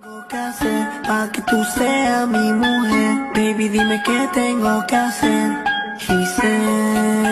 Tengo que hacer para que tú seas mi mujer. Baby, dime qué tengo que hacer. Y sé